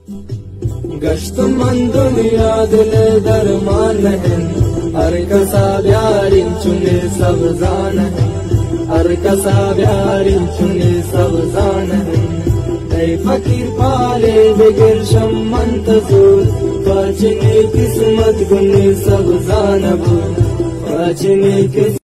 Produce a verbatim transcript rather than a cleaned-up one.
गश्त मन दुनिया दिल दरमान है, हर कसा ब्यारिन चुने सब जान है, हर कसा ब्यारिन चुने सब जान है। ऐ फकीर पाले बिगिर शम्मन तजूर, पाचने किस्मत गुने सब जान बो, पाचने किस्मत